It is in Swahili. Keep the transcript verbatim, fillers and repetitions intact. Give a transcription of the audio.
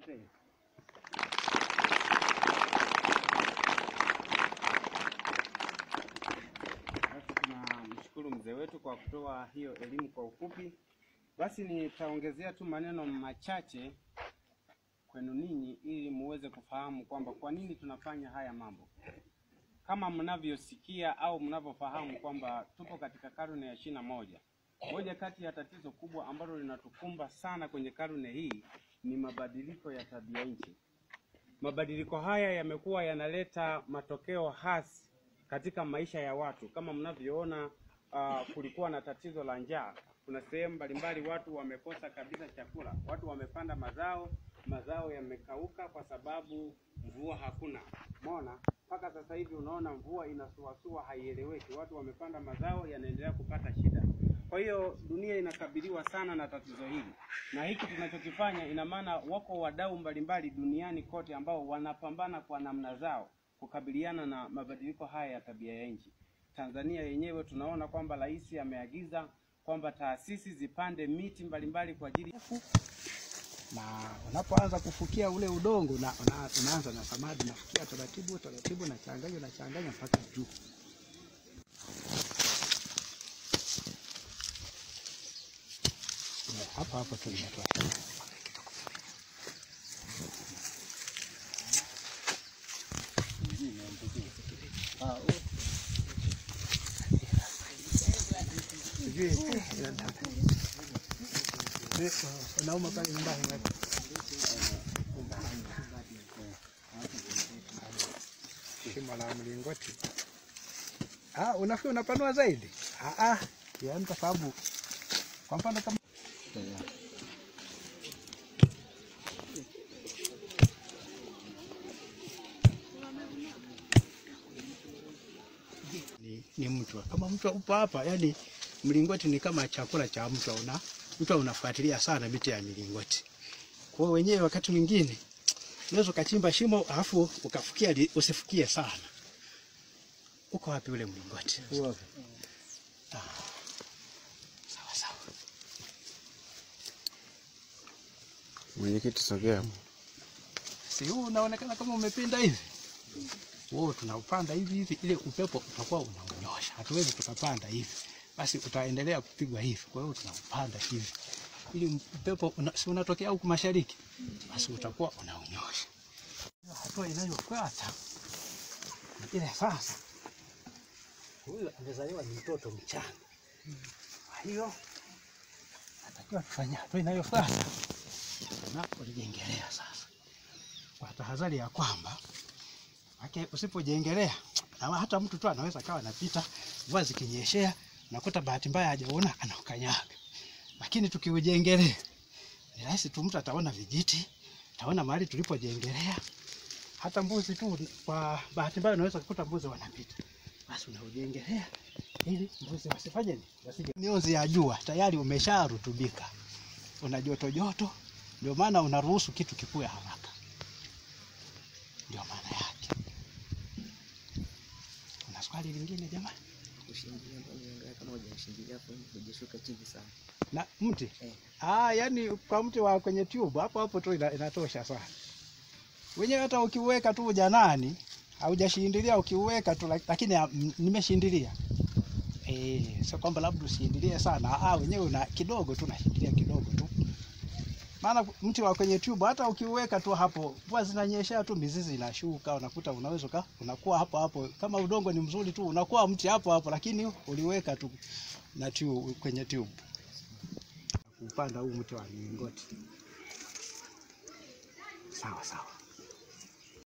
Asante. Basi tunamshukuru mzee wetu kwa kutoa hiyo elimu kwa ufupi. Basi nitaongezea tu maneno machache kwenu ninyi ili muweze kufahamu kwamba kwa nini tunafanya haya mambo. Kama mnavyosikia au mnavyofahamu kwamba tupo katika karne ya ishirini na moja. Moja kati ya tatizo kubwa ambalo linatukumba sana kwenye karne hii ni mabadiliko ya tabia nchi. Mabadiliko haya yamekuwa yanaleta matokeo hasi katika maisha ya watu. Kama mnavyoona, uh, kulikuwa na tatizo la njaa. Kuna sehemu mbalimbali watu wamekosa kabisa chakula. Watu wamepanda mazao, mazao yamekauka kwa sababu mvua hakuna. Umeona? Mpaka sasa hivi unaona mvua inasuasua, haieleweki. Watu wamepanda mazao, yanaendelea kupata shida. Kwa hiyo dunia inakabiliwa sana na tatizo hili. Na hiki tunachokifanya ina maana wako wadau mbalimbali duniani kote ambao wanapambana kwa namna zao kukabiliana na mabadiliko haya ya tabia ya nchi. Tanzania yenyewe tunaona kwamba rais ameagiza kwamba taasisi zipande miti mbalimbali kwa ajili na unapoanza kufukia ule udongo na una, unaanza na samadi nafukia taratibu taratibu na changanya na changanya mpaka juu. Hapa hapa tunatoa. Ah, unauma pale nyumbani ngapi? Shimo la mlingoti. Ah, unafikiri unapanua zaidi? Ah ah, yaani kwa sababu kwa mfano kama ni, ni mtu kama mtu upo hapa, yani mlingoti ni kama chakula cha mtu. Una mtu unafuatilia sana miti ya milingoti. Kwa wenyewe wakati mwingine unaweza ukachimba shimo alafu ukafukia, usifukie sana. Uko wapi ule mlingoti? Uko wapi? Ah. Sawa sawa. Mwenyekiti sogea. Si huu unaonekana kama umepinda hivi. Wao tunaupanda hivi hivi ile upepo utakuwa unaunyosha. Hatuwezi tukapanda hivi. Basi utaendelea kupigwa hivi. Kwa hiyo tunaupanda hivi. Ili upepo una, si unatokea huku mashariki. Basi utakuwa unaunyosha. Hatua inayofuata ile sasa. Huyu amezaliwa ni mtoto mchanga. Kwa hiyo atakiwa kufanya hatua inayofuata na kujengelea sasa. Kwa tahadhari ya kwamba ake usipojengelea na hata mtu tu anaweza kawa anapita mvua zikinyeshea nakuta bahati mbaya hajaona anakanyaga. Lakini tukiujengelea ni rahisi tu, mtu ataona vijiti, ataona mahali tulipojengelea. Hata mbuzi tu kwa bahati mbaya unaweza kukuta mbuzi wanapita. Basi unaujengelea ili mbuzi wasifanye nini? Wasije. Mionzi ya jua tayari umesharutubika. Una joto joto, ndio maana unaruhusu kitu kikue haraka. Ndio maana yake. Kuna swali lingine jamani? Kushindilia mbona kama hujashindilia hapo hujashuka chini sana. Na mti? Eh. Ah, yani kwa mti wa kwenye tube hapo hapo tu inatosha sana. Wenyewe hata ukiweka tu janani, haujashindilia ukiweka tu, lakini nimeshindilia. Eh, sio kwamba labda ushindilie sana. Ah, wenyewe una kidogo tu nashindilia kidogo tu. Maana mti wa kwenye tube hata ukiweka tu hapo, mvua zinanyesha tu mizizi inashuka, unakuta unaweza ka unakuwa hapo hapo. Kama udongo ni mzuri tu unakuwa mti hapo hapo, lakini uliweka tu na tube kwenye tube. Kupanda huu mti wa mlingoti. Sawa sawa.